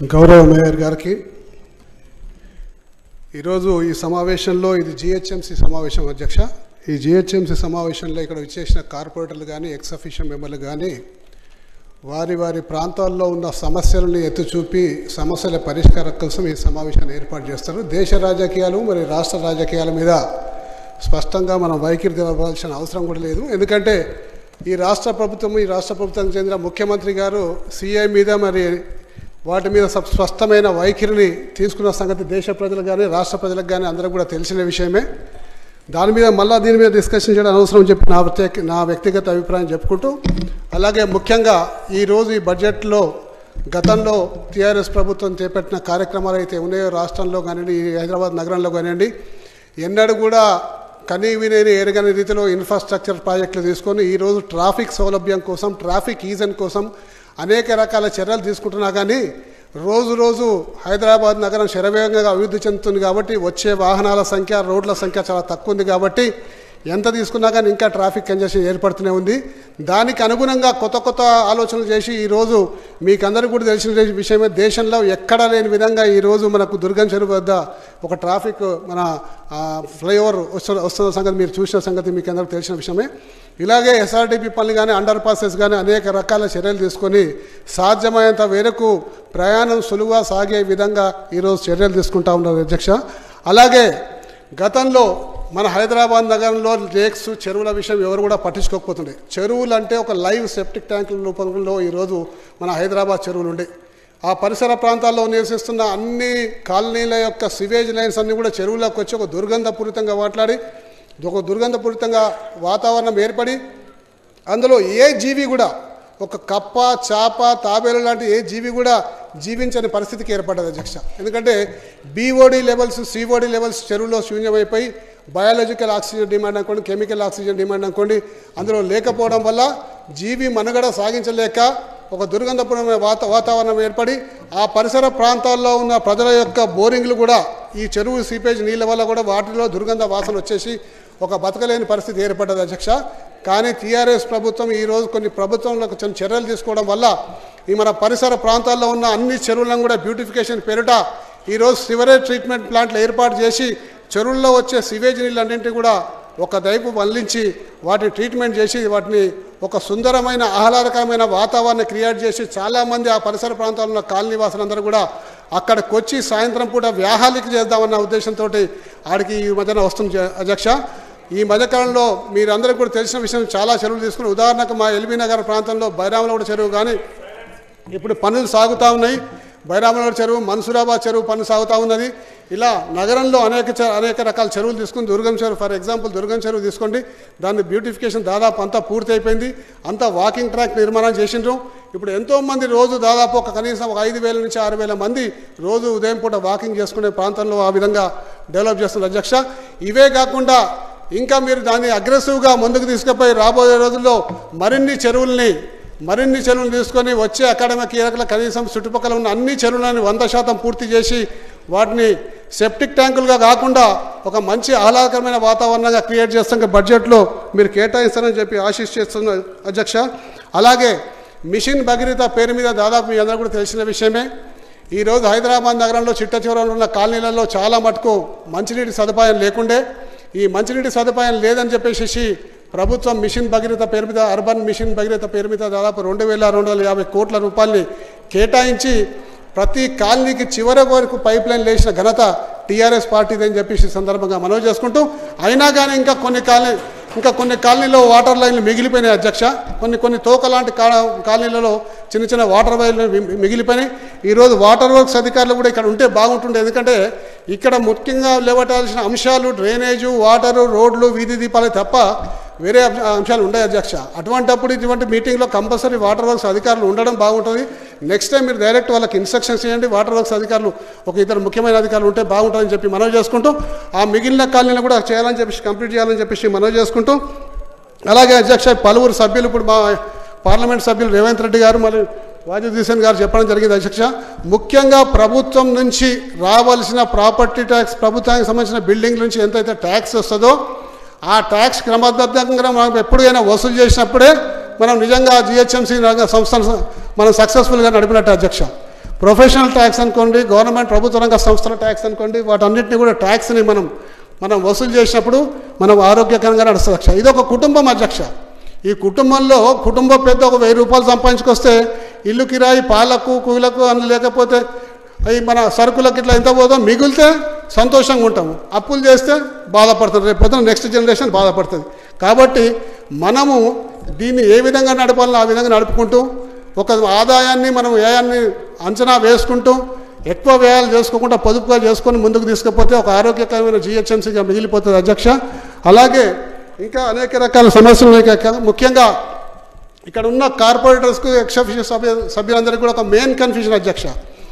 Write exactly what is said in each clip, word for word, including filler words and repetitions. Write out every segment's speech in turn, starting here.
గౌరవ మేయర్ గారికి ఈరోజు ఈ సమావేశంలో ఇది జిహెచ్ఎంసీ సమావేశం అధ్యక్ష. ఈ జిహెచ్ఎంసీ సమావేశంలో ఇక్కడ విచ్చేసిన కార్పొరేటర్లు కానీ ఎక్స్ అఫీషియల్ మెంబర్లు కానీ వారి వారి ప్రాంతాల్లో ఉన్న సమస్యలను ఎత్తి చూపి సమస్యల పరిష్కారం కోసం ఈ సమావేశాన్ని ఏర్పాటు చేస్తారు. దేశ రాజకీయాలు మరి రాష్ట్ర రాజకీయాల మీద స్పష్టంగా మనం వైఖరి తెలపాల్సిన అవసరం కూడా లేదు. ఎందుకంటే ఈ రాష్ట్ర ప్రభుత్వం ఈ రాష్ట్ర ప్రభుత్వానికి చెందిన ముఖ్యమంత్రి గారు సిఐ మీద మరి వాటి మీద స్పష్టమైన వైఖరిని తీసుకున్న సంగతి దేశ ప్రజలకు కానీ రాష్ట్ర ప్రజలకు కానీ అందరికీ కూడా తెలిసిన విషయమే. దాని మీద మళ్ళీ దీని మీద డిస్కషన్ చేయడం అవసరం చెప్పి నా ప్రత్యేక నా వ్యక్తిగత అభిప్రాయం చెప్పుకుంటూ, అలాగే ముఖ్యంగా ఈరోజు ఈ బడ్జెట్లో గతంలో టీఆర్ఎస్ ప్రభుత్వం చేపట్టిన కార్యక్రమాలు అయితే ఉన్నాయో రాష్ట్రంలో కానివ్వండి, ఈ హైదరాబాద్ నగరంలో కానివ్వండి, ఎన్నడూ కూడా కనీ వినేని ఎరగని రీతిలో ఇన్ఫ్రాస్ట్రక్చర్ ప్రాజెక్టులు తీసుకొని ఈరోజు ట్రాఫిక్ సౌలభ్యం కోసం, ట్రాఫిక్ ఈజన్ కోసం అనేక రకాల చర్యలు తీసుకుంటున్నా కానీ రోజు రోజు హైదరాబాద్ నగరం శరవేగంగా అభివృద్ధి చెందుతుంది కాబట్టి వచ్చే వాహనాల సంఖ్య, రోడ్ల సంఖ్య చాలా తక్కువ ఉంది కాబట్టి ఎంత తీసుకున్నా కానీ ఇంకా ట్రాఫిక్ కంజెషన్ ఏర్పడుతూనే ఉంది. దానికి అనుగుణంగా కొత్త కొత్త ఆలోచనలు చేసి ఈరోజు మీకు అందరికీ కూడా తెలిసిన విషయమే, దేశంలో ఎక్కడా లేని విధంగా ఈరోజు మనకు దుర్గం చెరువు వద్ద ఒక ట్రాఫిక్ మన ఫ్లైఓవర్ వస్తున్న వస్తున్న సంగతి మీరు చూసిన సంగతి మీకు అందరికీ తెలిసిన విషయమే. ఇలాగే ఎస్ఆర్డిపి పనులు కానీ అండర్ పాసెస్ కానీ అనేక రకాల చర్యలు తీసుకొని సాధ్యమైనంత మేరకు ప్రయాణం సులువుగా సాగే విధంగా ఈరోజు చర్యలు తీసుకుంటా ఉన్నారు అధ్యక్ష. అలాగే గతంలో మన హైదరాబాద్ నగరంలో లేక్స్, చెరువుల విషయం ఎవరు కూడా పట్టించుకోకపోతుండే. చెరువులు అంటే ఒక లైవ్ సెప్టిక్ ట్యాంకుల రూపంలో ఈరోజు మన హైదరాబాద్ చెరువులు ఉండే. ఆ పరిసర ప్రాంతాల్లో నివసిస్తున్న అన్ని కాలనీల యొక్క సివేజ్ లైన్స్ అన్నీ కూడా చెరువులోకి వచ్చి ఒక దుర్గంధపూరితంగా మాట్లాడి ఒక దుర్గంధపూరితంగా వాతావరణం ఏర్పడి అందులో ఏ జీవి కూడా ఒక కప్ప, చాప, తాబేలు లాంటి ఏ జీవి కూడా జీవించని పరిస్థితికి ఏర్పడ్డది అధ్యక్ష. ఎందుకంటే బీఓడి లెవెల్స్, సిఓడి లెవెల్స్ చెరువులో శూన్యమైపోయి బయాలజికల్ ఆక్సిజన్ డిమాండ్ అనుకోండి, కెమికల్ ఆక్సిజన్ డిమాండ్ అనుకోండి, అందులో లేకపోవడం వల్ల జీవి మనుగడ సాగించలేక ఒక దుర్గంధపూర్ణమైన వాత వాతావరణం ఏర్పడి ఆ పరిసర ప్రాంతాల్లో ఉన్న ప్రజల యొక్క బోరింగ్లు కూడా ఈ చెరువు సీపేజ్ నీళ్ళ వల్ల కూడా వాటిలో దుర్గంధ వాసన వచ్చేసి ఒక బతకలేని పరిస్థితి ఏర్పడ్డది అధ్యక్ష. కానీ టీఆర్ఎస్ ప్రభుత్వం ఈరోజు కొన్ని ప్రభుత్వంలో కొన్ని చర్యలు తీసుకోవడం వల్ల ఈ మన పరిసర ప్రాంతాల్లో ఉన్న అన్ని చెరువులను కూడా బ్యూటిఫికేషన్ పేరిట ఈరోజు సివరేజ్ ట్రీట్మెంట్ ప్లాంట్లు ఏర్పాటు చేసి చెరువుల్లో వచ్చే సివేజ్ నీళ్ళన్నింటినీ కూడా ఒక వైపు మళ్లించి వాటిని ట్రీట్మెంట్ చేసి వాటిని ఒక సుందరమైన ఆహ్లాదకరమైన వాతావరణాన్ని క్రియేట్ చేసి చాలామంది ఆ పరిసర ప్రాంతాల్లో ఉన్న కాలనీ వాసులందరూ కూడా అక్కడికి వచ్చి సాయంత్రం పూట వ్యాహాలికి చేద్దామన్న ఉద్దేశంతో ఆడికి ఈ మధ్యన వస్తుంది అధ్యక్ష. ఈ మధ్యకాలంలో మీరందరికీ కూడా తెలిసిన విషయం, చాలా చెరువులు తీసుకుని ఉదాహరణకు మా ఎల్బీ నగర్ ప్రాంతంలో బైరామలగూడ చెరువు కానీ ఇప్పుడు పనులు సాగుతూ ఉన్నాయి. బైరామలగూడ చెరువు, మన్సూరాబాద్ చెరువు పనులు సాగుతూ ఉన్నది. ఇలా నగరంలో అనేక అనేక రకాల చెరువులు తీసుకుని దుర్గం చెరువు ఫర్ ఎగ్జాంపుల్ దుర్గం చెరువు తీసుకోండి, దాని బ్యూటిఫికేషన్ దాదాపు అంతా పూర్తి అయిపోయింది. అంతా వాకింగ్ ట్రాక్ నిర్మాణం చేసిండ్రు. ఇప్పుడు ఎంతోమంది రోజు దాదాపు ఒక కనీసం ఒక ఐదు వేల నుంచి ఆరు వేల మంది రోజు ఉదయం పూట వాకింగ్ చేసుకునే ప్రాంతంలో ఆ విధంగా డెవలప్ చేస్తున్నారు అధ్యక్ష. ఇవే కాకుండా ఇంకా మీరు దాన్ని అగ్రెసివ్గా ముందుకు తీసుకుపోయి రాబోయే రోజుల్లో మరిన్ని చెరువుల్ని మరిన్ని చెరువులు తీసుకొని వచ్చే అకాడమిక్ ఇయర్ల కనీసం చుట్టుపక్కల ఉన్న అన్ని చెరువులను వంద శాతం పూర్తి చేసి వాటిని సెప్టిక్ ట్యాంకులుగా కాకుండా ఒక మంచి ఆహ్లాదకరమైన వాతావరణంగా క్రియేట్ చేస్తాం బడ్జెట్లో మీరు కేటాయిస్తారని చెప్పి ఆశిస్తున్న అధ్యక్ష. అలాగే మిషన్ భగీరథ పేరు మీద దాదాపు మీ అందరూ కూడా తెలిసిన విషయమే. ఈరోజు హైదరాబాద్ నగరంలో చిట్ట చివరలో ఉన్న కాలనీలలో చాలా మటుకు మంచినీటి సదుపాయం లేకుండే. ఈ మంచినీటి సదుపాయం లేదని చెప్పేసి ప్రభుత్వం మిషన్ భగీరథ పేరు మీద, అర్బన్ మిషన్ భగీరథ పేరు మీద దాదాపు రెండు వేల రెండు వందల యాభై కోట్ల రూపాయలని కేటాయించి ప్రతి కాలనీకి చివరి వరకు పైప్ లైన్ లేచిన ఘనత టీఆర్ఎస్ పార్టీదని చెప్పేసి సందర్భంగా మనవి చేసుకుంటూ, అయినా కానీ ఇంకా కొన్ని కాలనీ ఇంకా కొన్ని కాలనీలో వాటర్ లైన్లు మిగిలిపోయినాయి అధ్యక్ష. కొన్ని కొన్ని తోక లాంటి కాలనీలలో చిన్న చిన్న వాటర్ లైన్లు మిగిలిపోయినాయి. ఈరోజు వాటర్ వర్క్స్ అధికారులు కూడా ఇక్కడ ఉంటే బాగుంటుండే. ఎందుకంటే ఇక్కడ ముఖ్యంగా లేవటాల్సిన అంశాలు డ్రైనేజు, వాటరు, రోడ్లు, వీధి దీపాలు తప్ప వేరే అంశాలు ఉంటాయి అధ్యక్ష. అటువంటిప్పుడు ఇటువంటి మీటింగ్లో కంపల్సరీ వాటర్ వర్క్స్ అధికారులు ఉండడం బాగుంటుంది. నెక్స్ట్ టైం మీరు డైరెక్ట్ వాళ్ళకి ఇన్స్ట్రక్షన్స్ చేయండి. వాటర్ వర్క్స్ అధికారులు ఒక ఇద్దరు ముఖ్యమైన అధికారులు ఉంటే బాగుంటుందని చెప్పి మనవి చేసుకుంటూ, ఆ మిగిలిన కాలనీలు కూడా చేయాలని చెప్పేసి కంప్లీట్ చేయాలని చెప్పేసి మనవి చేసుకుంటూ, అలాగే అధ్యక్ష పలువురు సభ్యులు ఇప్పుడు మా పార్లమెంట్ సభ్యులు రేవంత్ రెడ్డి గారు మరియు వాజీద్ హుసేన్ గారు చెప్పడం జరిగింది అధ్యక్ష. ముఖ్యంగా ప్రభుత్వం నుంచి రావాల్సిన ప్రాపర్టీ ట్యాక్స్, ప్రభుత్వానికి సంబంధించిన బిల్డింగ్ నుంచి ఎంతైతే ట్యాక్స్ వస్తుందో ఆ ట్యాక్స్ క్రమబద్ధంగా మనం ఎప్పుడైనా వసూలు చేసినప్పుడే మనం నిజంగా జిహెచ్ఎంసీ సంస్థను మనం సక్సెస్ఫుల్గా నడిపినట్టు అధ్యక్ష. ప్రొఫెషనల్ ట్యాక్స్ అనుకోండి, గవర్నమెంట్ ప్రభుత్వ రంగ సంస్థల ట్యాక్స్ అనుకోండి, వాటన్నిటిని కూడా ట్యాక్స్ని మనం మనం వసూలు చేసినప్పుడు మనం ఆరోగ్యకరంగా నడుస్తుంది అధ్యక్ష. ఇది ఒక కుటుంబం అధ్యక్ష. ఈ కుటుంబంలో కుటుంబ పెద్ద ఒక వెయ్యి రూపాయలు సంపాదించుకొస్తే ఇల్లు కిరాయి పాలకు కూలకు అని లేకపోతే అవి మన సరుకులకి ఇట్లా ఎంత పోతాం, మిగిలితే సంతోషంగా ఉంటాము. అప్పులు చేస్తే బాధపడుతుంది, రేపు పొద్దున నెక్స్ట్ జనరేషన్ బాధపడుతుంది. కాబట్టి మనము దీన్ని ఏ విధంగా నడపాలో ఆ విధంగా నడుపుకుంటూ ఒక ఆదాయాన్ని మనం వ్యయాన్ని అంచనా వేసుకుంటూ ఎక్కువ వ్యయాలు చేసుకోకుండా పొదుపుగా చేసుకొని ముందుకు తీసుకుపోతే ఒక ఆరోగ్యకరమైన జిహెచ్ఎంసీగా మిగిలిపోతుంది అధ్యక్ష. అలాగే ఇంకా అనేక రకాల సమస్యలు ముఖ్యంగా ఇక్కడ ఉన్న కార్పొరేటర్స్కు ఎక్స్ అఫీషియల్ సభ్యు సభ్యులందరికీ కూడా ఒక మెయిన్ కన్ఫ్యూజన్ అధ్యక్ష.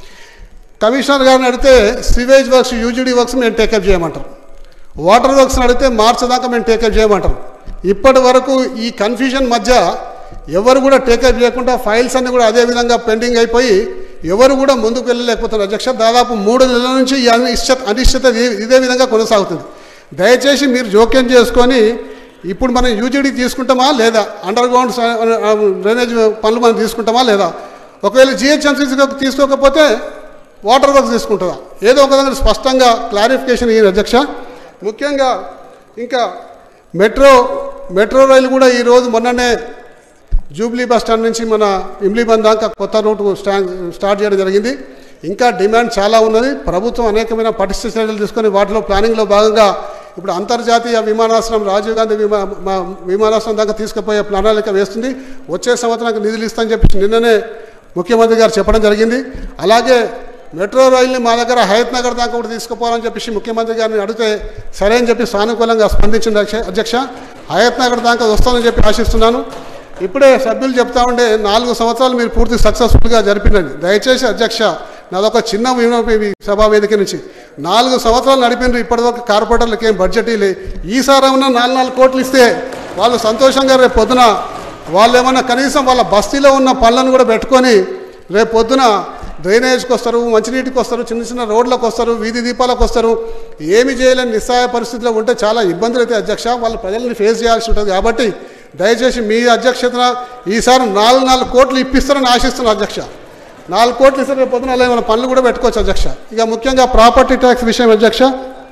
కమిషనర్ గారిని అడిగితే సివేజ్ వర్క్స్ యూజీడీ వర్క్స్ మేము టేకప్ చేయమంటారు, వాటర్ వర్క్స్ని అడిగితే మార్చి దాకా మేము టేకప్ చేయమంటారు. ఇప్పటి వరకు ఈ కన్ఫ్యూజన్ మధ్య ఎవరు కూడా టేకప్ చేయకుండా ఫైల్స్ అన్నీ కూడా అదే విధంగా పెండింగ్ అయిపోయి ఎవరు కూడా ముందుకు వెళ్ళలేకపోతున్నారు అధ్యక్ష. దాదాపు మూడు నెలల నుంచి ఈ అనిశ్చిత అనిశ్చిత ఇదే విధంగా కొనసాగుతుంది. దయచేసి మీరు జోక్యం చేసుకొని ఇప్పుడు మనం యూజీడీ తీసుకుంటామా లేదా, అండర్ గ్రౌండ్ డ్రైనేజ్ పనులు మనం తీసుకుంటామా లేదా, ఒకవేళ జిహెచ్ఎంసీ తీసుకోకపోతే వాటర్ వర్క్స్ తీసుకుంటుందా, ఏదో ఒక దగ్గర స్పష్టంగా క్లారిఫికేషన్ ఇయ్యండి అధ్యక్ష. ముఖ్యంగా ఇంకా మెట్రో మెట్రో రైలు కూడా ఈరోజు మొన్ననే జూబ్లీ బస్ స్టాండ్ నుంచి మన ఇమ్లీబంద్ దాకా కొత్త రూట్ స్టార్ట్ చేయడం జరిగింది. ఇంకా డిమాండ్ చాలా ఉన్నది. ప్రభుత్వం అనేకమైన పటిష్ట చర్యలు తీసుకొని వాటిలో ప్లానింగ్లో భాగంగా ఇప్పుడు అంతర్జాతీయ విమానాశ్రయం రాజీవ్ గాంధీ విమా విమానాశ్రయం దాకా తీసుకుపోయే ప్రణాళిక వేస్తుంది. వచ్చే సంవత్సరానికి నిధులు ఇస్తామని చెప్పి నిన్ననే ముఖ్యమంత్రి గారు చెప్పడం జరిగింది. అలాగే మెట్రో రైలుని మా దగ్గర హయత్ నగర్ దాకా కూడా తీసుకుపోవాలని చెప్పేసి ముఖ్యమంత్రి గారిని అడిగితే సరే అని చెప్పి సానుకూలంగా స్పందించింది అధ్యక్ష. హయత్ నగర్ దాకా వస్తామని చెప్పి ఆశిస్తున్నాను. ఇప్పుడే సభ్యులు చెప్తా ఉండే నాలుగు సంవత్సరాలు మీరు పూర్తి సక్సెస్ఫుల్గా జరిపినండి. దయచేసి అధ్యక్ష నాదొక చిన్న వినోపి సభా వేదిక నుంచి నాలుగు సంవత్సరాలు నడిపినారు, ఇప్పటివరకు కార్పొరేటర్లకు ఏం బడ్జెట్ లే. ఈసారి ఏమన్నా నాలుగు నాలుగు కోట్లు ఇస్తే వాళ్ళు సంతోషంగా రేపు పొద్దున వాళ్ళు ఏమన్నా కనీసం వాళ్ళ బస్తీలో ఉన్న పనులను కూడా పెట్టుకొని రేపు పొద్దున డ్రైనేజ్కి వస్తారు, మంచినీటికి వస్తారు, చిన్న చిన్న రోడ్లకు వస్తారు, వీధి దీపాలకు వస్తారు. ఏమి చేయలేని నిస్సహాయ పరిస్థితిలో ఉంటే చాలా ఇబ్బందులు అయితే అధ్యక్ష వాళ్ళ ప్రజల్ని ఫేస్ చేయాల్సి ఉంటుంది. కాబట్టి దయచేసి మీ అధ్యక్షతన ఈసారి నాలుగు నాలుగు కోట్లు ఇప్పిస్తారని ఆశిస్తున్నాను అధ్యక్ష. నాలుగు కోట్లు ఇస్తే రేపు పొద్దున మన పనులు కూడా పెట్టుకోవచ్చు అధ్యక్ష. ఇక ముఖ్యంగా ప్రాపర్టీ ట్యాక్స్ విషయం అధ్యక్ష.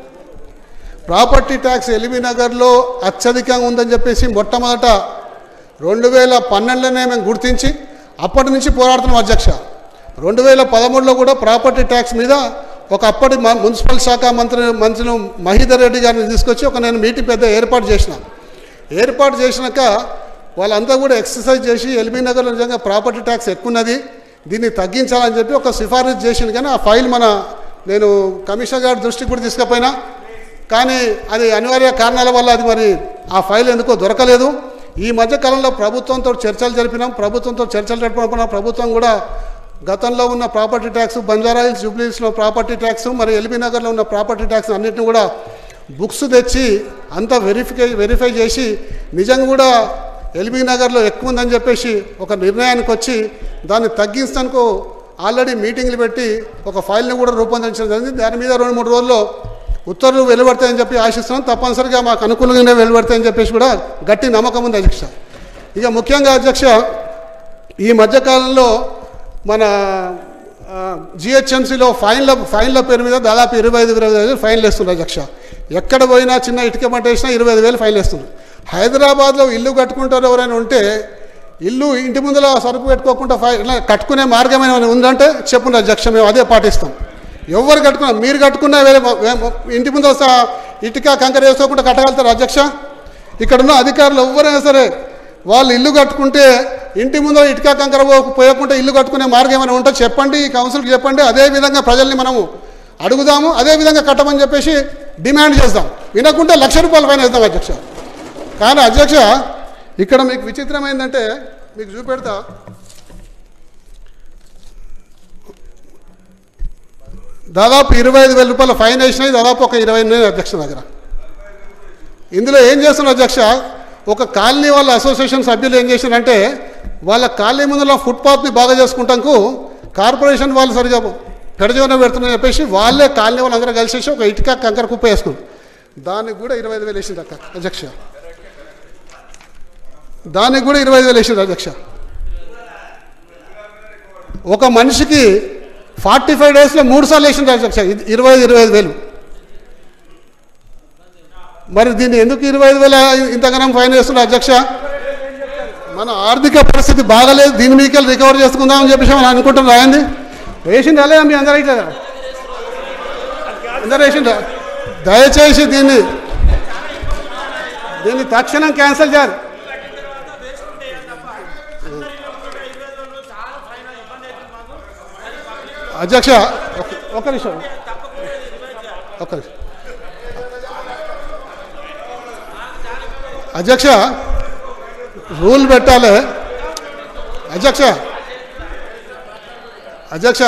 ప్రాపర్టీ ట్యాక్స్ ఎల్బీ నగర్లో అత్యధికంగా ఉందని చెప్పేసి మొట్టమొదట రెండు వేల పన్నెండులోనే మేము గుర్తించి అప్పటి నుంచి పోరాడుతున్నాం అధ్యక్ష. రెండు వేల పదమూడులో కూడా ప్రాపర్టీ ట్యాక్స్ మీద ఒక అప్పటి మున్సిపల్ శాఖ మంత్రి మంత్రులు మహీధర్ రెడ్డి గారిని తీసుకొచ్చి ఒక నేను మీటింగ్ పెద్ద ఏర్పాటు చేసిన ఏర్పాటు చేసినాక వాళ్ళంతా కూడా ఎక్సర్సైజ్ చేసి ఎల్బీ నగర్లో నిజంగా ప్రాపర్టీ ట్యాక్స్ ఎక్కువ ఉన్నది, దీన్ని తగ్గించాలని చెప్పి ఒక సిఫారసు చేసింది. కానీ ఆ ఫైల్ మన నేను కమిషనర్ గారి దృష్టికి కూడా తీసుకుపోయినా, కానీ అది అనివార్య కారణాల వల్ల అది మరి ఆ ఫైల్ ఎందుకో దొరకలేదు. ఈ మధ్య కాలంలో ప్రభుత్వంతో చర్చలు జరిపినాం. ప్రభుత్వంతో చర్చలు జరిపినప్పుడు ప్రభుత్వం కూడా గతంలో ఉన్న ప్రాపర్టీ ట్యాక్స్, బంజారాహిల్స్ జూబ్లీహిల్స్లో ప్రాపర్టీ ట్యాక్స్, మరి ఎల్బీ నగర్లో ఉన్న ప్రాపర్టీ ట్యాక్స్ అన్నింటిని కూడా బుక్స్ తెచ్చి అంతా వెరిఫికే వెరిఫై చేసి నిజంగా కూడా ఎల్బీ నగర్లో ఎక్కువ ఉందని చెప్పేసి ఒక నిర్ణయానికి వచ్చి దాన్ని తగ్గించడానికి ఆల్రెడీ మీటింగ్లు పెట్టి ఒక ఫైల్ని కూడా రూపొందించడం జరిగింది. దాని మీద రెండు మూడు రోజుల్లో ఉత్తర్వులు వెలువడతాయని చెప్పి ఆశిస్తున్నాం. తప్పనిసరిగా మాకు అనుకూలంగానే వెలువడతాయని చెప్పేసి కూడా గట్టి నమ్మకం ఉంది అధ్యక్ష. ఇక ముఖ్యంగా అధ్యక్ష ఈ మధ్యకాలంలో మన జిహెచ్ఎంసీలో ఫైన్ల ఫైన్ల పేరు మీద దాదాపు ఇరవై ఐదు ఇరవై ఐదు ఫైన్లు వేస్తున్నారు అధ్యక్ష. ఎక్కడ పోయినా చిన్న ఇటుక మంట వేసినా ఇరవై ఐదు వేలు ఫైన్లు వేస్తున్నారు. హైదరాబాద్లో ఇల్లు కట్టుకుంటారు ఎవరైనా ఉంటే ఇల్లు ఇంటి ముందర సరుకు పెట్టుకోకుండా ఫైన్ కట్టుకునే మార్గం ఏమైనా ఉందంటే చెప్పుండే అధ్యక్ష, మేము అదే పాటిస్తాం. ఎవరు కట్టుకున్నా మీరు కట్టుకున్నా వేరే ఇంటి ముందర ఇటుక కంకర వేసుకోకుండా కట్టగలుగుతారు అధ్యక్ష. ఇక్కడున్న అధికారులు ఎవరైనా సరే వాళ్ళు ఇల్లు కట్టుకుంటే ఇంటి ముందర ఇటుక కంకర పోయకుండా ఇల్లు కట్టుకునే మార్గం ఏమైనా ఉంటే చెప్పండి, ఈ కౌన్సిల్కి చెప్పండి. అదేవిధంగా ప్రజల్ని మనము అడుగుదాము, అదేవిధంగా కట్టమని చెప్పేసి డిమాండ్ చేద్దాం. వినకుంటే లక్ష రూపాయల ఫైన్ వేద్దాం అధ్యక్ష. కానీ అధ్యక్ష ఇక్కడ మీకు విచిత్రమైందంటే మీకు చూపెడతా, దాదాపు ఇరవై ఐదు వేల రూపాయల ఫైన్ వేసినాయి, దాదాపు ఒక ఇరవై ఎనిమిది అధ్యక్ష దగ్గర. ఇందులో ఏం చేస్తున్నారు అధ్యక్ష, ఒక కాలనీ వాళ్ళ అసోసియేషన్ సభ్యులు ఏం చేశారంటే వాళ్ళ కాలనీ ముందులో ఫుట్పాత్ని బాగా చేసుకుంటాకు కార్పొరేషన్ వాళ్ళు సరిగా పెడజోన పెడుతున్నారని చెప్పేసి వాళ్ళే కాలనీ వాళ్ళు అందరూ కలిసేసి ఒక ఇటుక కంకర కుప్ప వేసుకున్నారు. దానికి కూడా ఇరవై ఐదు వేలు వేసింది అక్క అధ్యక్ష. దానికి కూడా ఇరవై ఐదు వేలు వేసింది అధ్యక్ష. ఒక మనిషికి ఫార్టీ ఫైవ్ డేస్లో మూడు సార్లు వేసింది అధ్యక్ష, ఇరవై ఐదు ఇరవై ఐదు వేలు. మరి దీన్ని ఎందుకు ఇరవై ఐదు వేల ఇంతగానం ఫైన్ వేస్తున్నారు అధ్యక్ష? మన ఆర్థిక పరిస్థితి బాగలేదు, దీని మీకు రికవర్ చేసుకుందామని చెప్పేసి మనం అనుకుంటున్నాం. రాయండి వేసింది అలే మీ అందరూ అయితే అందరూ వేసిండ్రా? దయచేసి దీన్ని దీన్ని తక్షణం క్యాన్సిల్ చేయాలి. అధ్యక్ష ఒక నిమిషం ఒక్క నిమిషం అధ్యక్ష, రూల్ పెట్టాలి అధ్యక్ష. అధ్యక్ష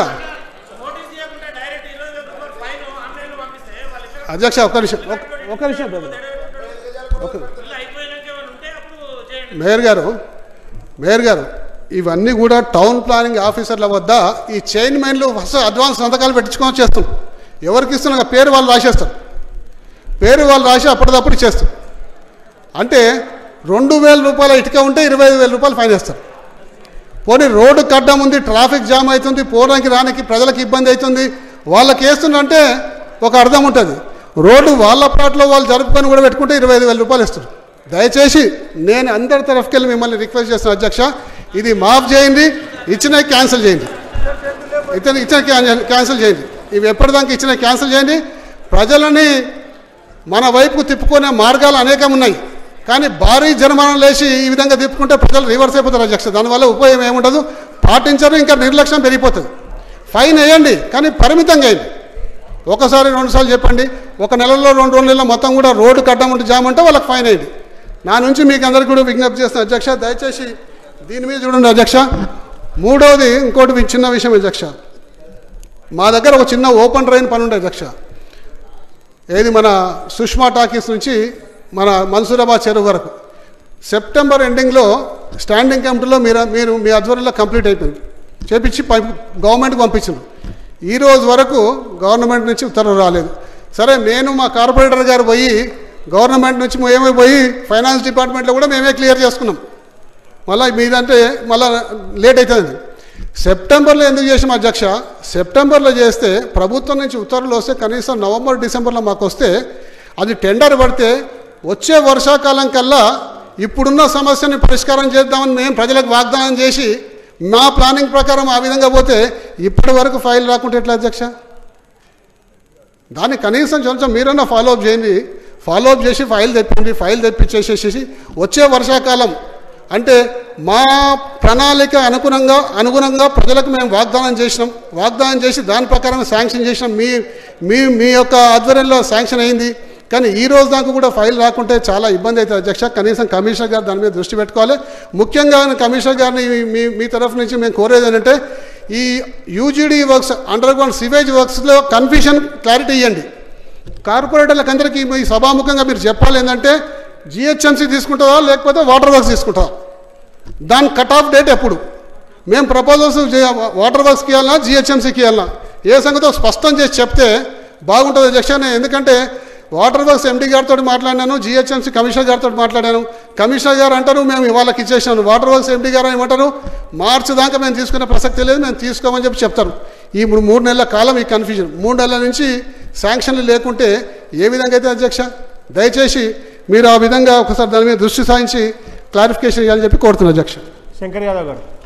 అధ్యక్ష ఒక్క నిమిషం ఒక్క నిమిషం ఒక మేయర్ గారు మేయర్ గారు ఇవన్నీ కూడా టౌన్ ప్లానింగ్ ఆఫీసర్ల వద్ద ఈ చైర్మన్లు ఫస్ట్ అడ్వాన్స్ సంతకాలు పెట్టించుకొని చేస్తారు. ఎవరికి ఇస్తున్నా పేరు వాళ్ళు రాసేస్తారు, పేరు వాళ్ళు రాసి అప్పటిదప్పుడు ఇచ్చేస్తారు. అంటే రెండు వేల రూపాయల ఇటుక ఉంటే ఇరవై ఐదు వేల రూపాయలు ఫైన్ వేస్తారు. పోనీ రోడ్డు కడ్డం ఉంది, ట్రాఫిక్ జామ్ అవుతుంది, పోవడానికి రానికి ప్రజలకు ఇబ్బంది అవుతుంది, వాళ్ళకి వేస్తుందంటే ఒక అర్థం ఉంటుంది. రోడ్డు వాళ్ళ పాటలో వాళ్ళు జరుపుకొని కూడా పెట్టుకుంటే ఇరవై ఐదు వేల రూపాయలు ఇస్తారు. దయచేసి నేను అందరి తరఫుకెళ్ళి మిమ్మల్ని రిక్వెస్ట్ చేస్తాను అధ్యక్ష, ఇది మాఫ్ చేయండి, ఇచ్చిన క్యాన్సిల్ చేయండి, ఇతను ఇచ్చిన క్యాన్సిల్ చేయండి. ఇవి ఎప్పటిదాకా ఇచ్చిన క్యాన్సిల్ చేయండి. ప్రజలని మన వైపుకు తిప్పుకునే మార్గాలు అనేకం ఉన్నాయి, కానీ భారీ జరిమానాలు వేసి ఈ విధంగా తిప్పుకుంటే ప్రజలు రివర్స్ అయిపోతారు అధ్యక్ష. దానివల్ల ఉపయోగం ఏముండదు, పాటించరు, ఇంకా నిర్లక్ష్యం పెరిగిపోతుంది. ఫైన్ వేయండి కానీ పరిమితంగా వేయండి. ఒకసారి రెండుసార్లు చెప్పండి, ఒక నెలలో రెండు రెండు నెలల మొత్తం కూడా రోడ్డు కట్టడం ఉంటే జామ్ అంటే వాళ్ళకి ఫైన్ వేయండి. నా నుంచి మీకు అందరికీ కూడా విజ్ఞప్తి చేస్తాను అధ్యక్ష, దయచేసి దీని మీద చూడండి అధ్యక్ష. మూడవది ఇంకోటి చిన్న విషయం అధ్యక్ష, మా దగ్గర ఒక చిన్న ఓపెన్ డ్రైన్ పని ఉండే అధ్యక్ష. ఏది మన సుష్మా టాకీస్ నుంచి మన మన్సూరాబాద్ చెరువు వరకు సెప్టెంబర్ ఎండింగ్లో స్టాండింగ్ కమిటీలో మీరు మీరు మీ ఆధ్వర్యంలో కంప్లీట్ అయిపోయింది, చేపించి గవర్నమెంట్కి పంపించారు. ఈరోజు వరకు గవర్నమెంట్ నుంచి ఉత్తర్వులు రాలేదు. సరే నేను మా కార్పొరేటర్ గారు పోయి గవర్నమెంట్ నుంచి మేమే పోయి ఫైనాన్స్ డిపార్ట్మెంట్లో కూడా మేమే క్లియర్ చేసుకున్నాం. మళ్ళీ మీదంటే మళ్ళీ లేట్ అవుతుంది. సెప్టెంబర్లో ఎందుకు చేసాం అధ్యక్ష? సెప్టెంబర్లో చేస్తే ప్రభుత్వం నుంచి ఉత్తర్వులు వస్తే కనీసం నవంబర్ డిసెంబర్లో మాకు వస్తే అది టెండర్ పడితే వచ్చే వర్షాకాలం కల్లా ఇప్పుడున్న సమస్యని పరిష్కారం చేద్దామని మేము ప్రజలకు వాగ్దానం చేసి మా ప్లానింగ్ ప్రకారం ఆ విధంగా పోతే ఇప్పటి వరకు ఫైల్ రాకుంటే ఎట్లా అధ్యక్ష? దాన్ని కనీసం కొంచెం మీరన్నా ఫాలోఅప్ చేయండి. ఫాలోఅప్ చేసి ఫైల్ తెప్పిండి, ఫైల్ తెప్పించేసేసి వచ్చే వర్షాకాలం అంటే మా ప్రణాళిక అనుగుణంగా అనుగుణంగా ప్రజలకు మేము వాగ్దానం చేసినాం, వాగ్దానం చేసి దాని ప్రకారం శాంక్షన్ చేసినాం. మీ మీ మీ యొక్క ఆధ్వర్యంలో శాంక్షన్ అయింది, కానీ ఈ రోజు దాకా కూడా ఫైల్ రాకుంటే చాలా ఇబ్బంది అవుతుంది అధ్యక్ష. కనీసం కమిషనర్ గారు దాని మీద దృష్టి పెట్టుకోవాలి. ముఖ్యంగా కమిషనర్ గారిని మీ మీ తరఫు నుంచి మేము కోరేది ఏంటంటే ఈ UGD works underground sewage వర్క్స్లో కన్ఫ్యూషన్ క్లారిటీ ఇవ్వండి. కార్పొరేటర్లకు అందరికీ ఈ సభాముఖంగా మీరు చెప్పాలి ఏంటంటే జిహెచ్ఎంసీ తీసుకుంటుందా లేకపోతే వాటర్ వర్క్స్ తీసుకుంటుందా, దాని కట్ ఆఫ్ డేట్ ఎప్పుడు? మేము ప్రపోజల్స్ వాటర్ వర్క్స్కి ఇవ్వాలన్నా జిహెచ్ఎంసీకి ఇవ్వాలన్నా ఏ సంగతో స్పష్టం చేసి చెప్తే బాగుంటుంది అధ్యక్ష. ఎందుకంటే వాటర్ వర్క్స్ ఎండీ గారితో మాట్లాడినాను, జిహెచ్ఎంసీ కమిషనర్ గారితో మాట్లాడాను. కమిషనర్ గారు అంటారు మేము ఇవాళకి ఇచ్చేసాను, వాటర్ వర్క్స్ ఎండీ గారు ఏమంటారు మార్చి దాకా మేము తీసుకునే ప్రసక్తి లేదు, మేము తీసుకోమని చెప్పి చెప్తారు. ఈ మూడు నెలల కాలం ఈ కన్ఫ్యూజన్, మూడు నెలల నుంచి శాంక్షన్లు లేకుంటే ఏ విధంగా అయితే అధ్యక్ష? దయచేసి మీరు ఆ విధంగా ఒకసారి దాని మీద దృష్టి సారించి క్లారిఫికేషన్ ఇవ్వాలని చెప్పి కోరుతున్నారు అధ్యక్ష. శంకర్ యాదవ్ గారు.